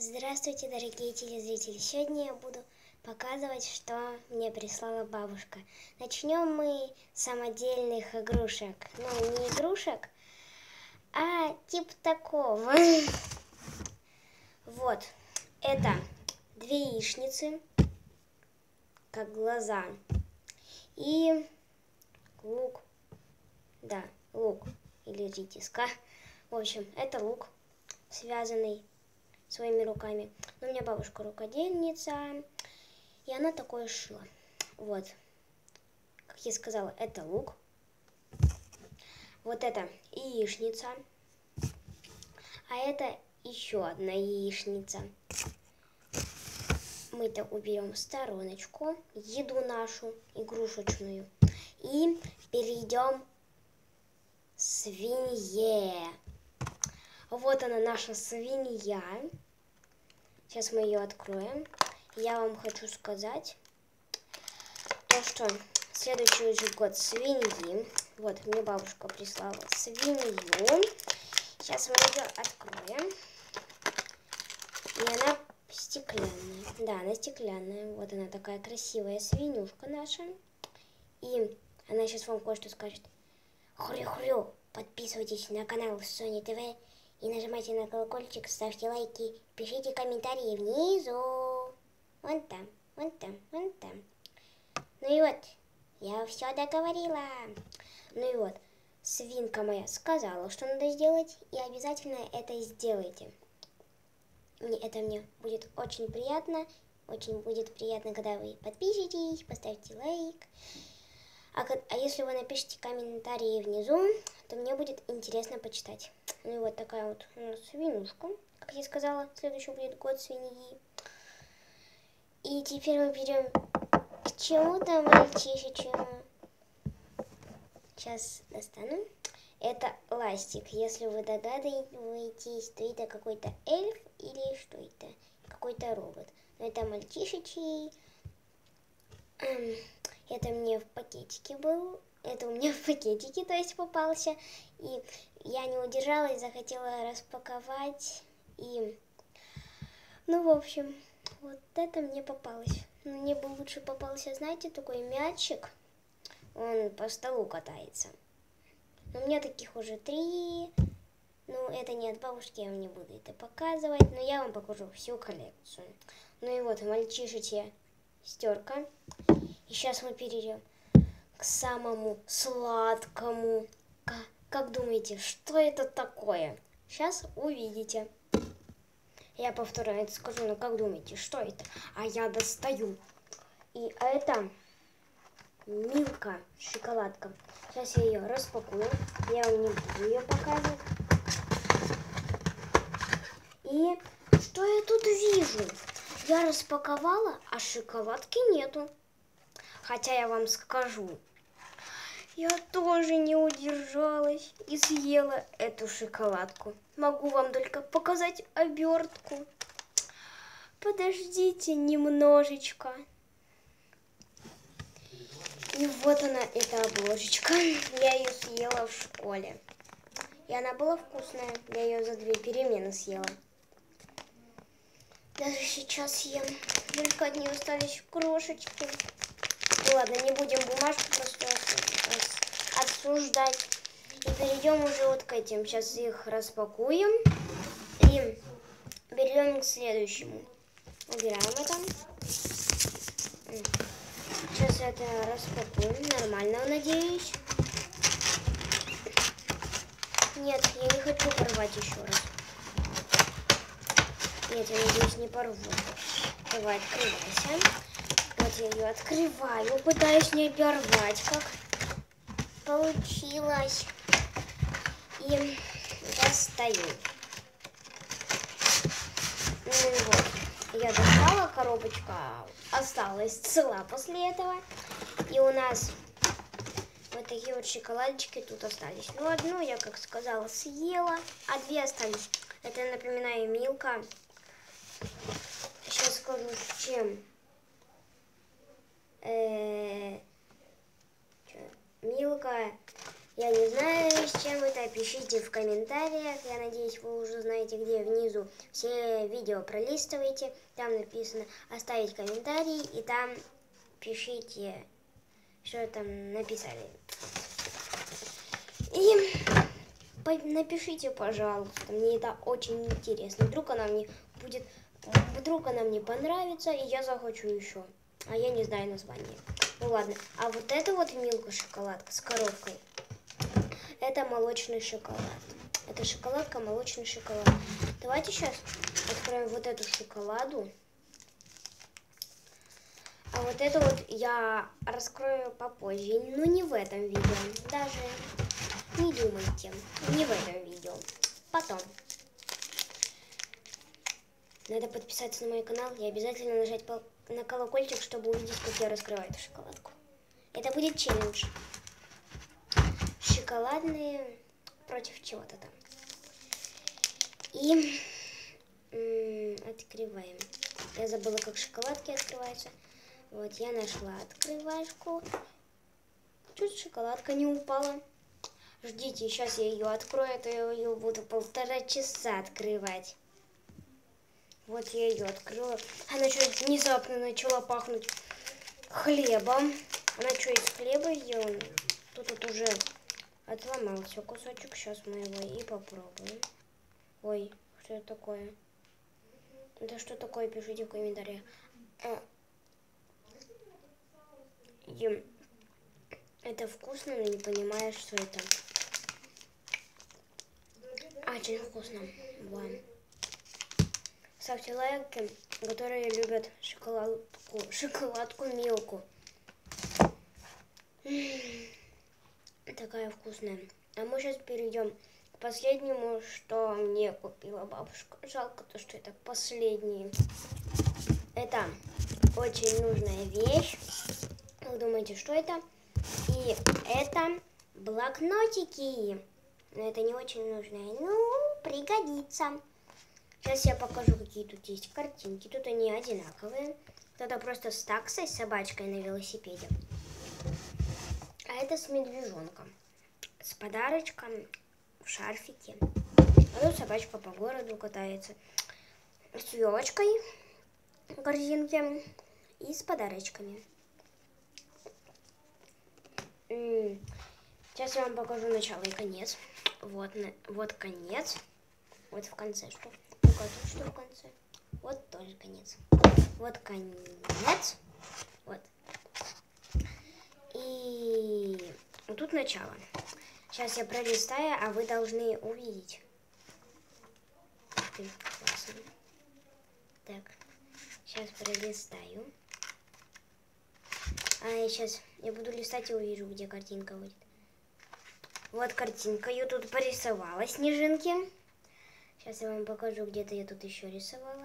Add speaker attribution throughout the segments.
Speaker 1: Здравствуйте, дорогие телезрители! Сегодня я буду показывать, что мне прислала бабушка. Начнем мы с самодельных игрушек. Ну, не игрушек, а типа такого. Вот, это две яичницы, как глаза, и лук. Да, лук или редиска. В общем, это лук, связанный своими руками. Но у меня бабушка рукодельница, и она такое шила. Вот, как я сказала, это лук. Вот это яичница, а это еще одна яичница. Мы-то уберем в стороночку еду нашу игрушечную и перейдем к свинье. Вот она, наша свинья. Сейчас мы ее откроем. Я вам хочу сказать то, что следующий уже год свиньи. Вот, мне бабушка прислала свинью. Сейчас мы ее откроем. И она стеклянная. Да, она стеклянная. Вот она такая красивая свинюшка наша. И она сейчас вам кое-что скажет. Хрю-хрю, подписывайтесь на канал Сони ТВ. И нажимайте на колокольчик, ставьте лайки, пишите комментарии внизу. Вон там, вон там, вон там. Ну и вот, я все договорила. Ну и вот, свинка моя сказала, что надо сделать, и обязательно это сделайте. Это мне будет очень приятно. Очень будет приятно, когда вы подпишитесь, поставьте лайк. А если вы напишите комментарии внизу, то мне будет интересно почитать. Ну и вот такая вот у нас свинушка. Как я сказала, следующий будет год свиньи. И теперь мы перейдем к чему-то мальчишечьему. Сейчас достану. Это ластик. Если вы догадываетесь, то это какой-то эльф или что это? Какой-то робот. Но это мальчишечий. Это мне в пакетике был. Это у меня в пакетике, то есть, попался. И я не удержалась, захотела распаковать. И, ну, в общем, вот это мне попалось. Мне бы лучше попался, знаете, такой мячик. Он по столу катается. Но у меня таких уже 3. Ну, это не от бабушки, я вам не буду это показывать. Но я вам покажу всю коллекцию. Ну и вот, мальчишечья стерка. И сейчас мы перейдем к самому сладкому. Как думаете, что это такое? Сейчас увидите. Я повторяю это скажу, но как думаете, что это? А я достаю. И это Милка, шоколадка. Сейчас я ее распакую. Я вам не буду ее показывать. И что я тут вижу? Я распаковала, а шоколадки нету. Хотя я вам скажу, я тоже не удержалась и съела эту шоколадку. Могу вам только показать обертку. Подождите немножечко. И вот она, эта обложечка. Я ее съела в школе. И она была вкусная. Я ее за 2 перемены съела. Даже сейчас ем. Только от нее остались крошечки. Ну ладно, не будем бумажку просто обсуждать. И перейдем уже вот к этим. Сейчас их распакуем. И берем к следующему. Убираем это. Сейчас это распакуем. Нормально, надеюсь. Нет, я не хочу порвать еще раз. Нет, я надеюсь, не порву. Давай, открывайся. Вот я ее открываю, пытаюсь не оборвать, как получилось. И достаю. Ну и вот, я достала, коробочка осталась цела после этого. И у нас вот такие вот шоколадочки тут остались. Ну, одну я, как сказала, съела, а 2 остались. Это, напоминаю, Милка. Сейчас скажу, с чем. Милка. Я не знаю, с чем это, пишите в комментариях. Я надеюсь, вы уже знаете, где внизу все видео пролистывайте. Там написано оставить комментарий, и там пишите, что там написали. И напишите, пожалуйста, мне это очень интересно. Вдруг она мне понравится, и я захочу еще. А я не знаю название. Ну ладно. А вот это вот Милка шоколадка с коровкой. Это молочный шоколад. Это шоколадка, молочный шоколад. Давайте сейчас откроем вот эту шоколаду. А вот это вот я раскрою попозже. Но не в этом видео. Даже не думайте. Не в этом видео. Потом. Надо подписаться на мой канал и обязательно нажать на колокольчик, чтобы увидеть, как я раскрываю эту шоколадку. Это будет челлендж. Шоколадные против чего-то там. И открываем. Я забыла, как шоколадки открываются. Вот, я нашла открывашку. Чуть шоколадка не упала. Ждите, сейчас я ее открою, а то я ее буду 1,5 часа открывать. Вот я ее открыла. Она что-то внезапно начала пахнуть хлебом. Она что, из хлеба сделана? Тут уже отломался кусочек. Сейчас мы его и попробуем. Ой, что это такое? Это что такое? Пишите в комментариях. Это вкусно, но не понимаю, что это. Очень вкусно. Вау. Ставьте лайки, которые любят шоколадку Милку. Такая вкусная. А мы сейчас перейдем к последнему, что мне купила бабушка. Жалко то, что это последний. Это очень нужная вещь. Вы думаете, что это? И это блокнотики. Но это не очень нужное. Ну, пригодится. Сейчас я покажу, какие тут есть картинки. Тут они одинаковые. Кто-то просто с таксой, с собачкой на велосипеде. А это с медвежонком. С подарочком в шарфике. А тут собачка по городу катается. С елочкой в корзинке. И с подарочками. Сейчас я вам покажу начало и конец. Вот конец. Вот в конце что? Тут что в конце? Вот тоже конец. Вот конец. Вот. И тут начало. Сейчас я пролистаю, а вы должны увидеть. Классно. Так, сейчас пролистаю. А сейчас я буду листать и увижу, где картинка будет. Вот картинка. Я тут порисовала снежинки. Сейчас я вам покажу, где-то я тут еще рисовала.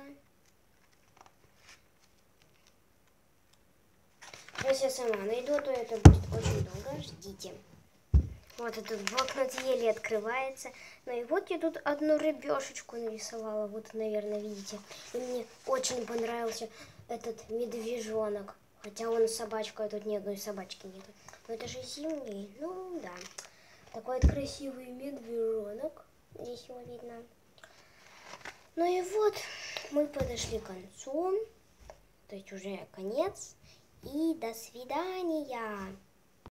Speaker 1: Сейчас я сама найду, а то это будет очень долго. Ждите. Вот этот блокнот еле открывается. Ну и вот я тут одну рыбешечку нарисовала. Вот, наверное, видите. И мне очень понравился этот медвежонок. Хотя он собачка, а тут ни одной собачки нету. Но это же зимний. Ну да. Такой вот красивый медвежонок. Здесь его видно. Ну и вот, мы подошли к концу. То есть уже конец. И до свидания.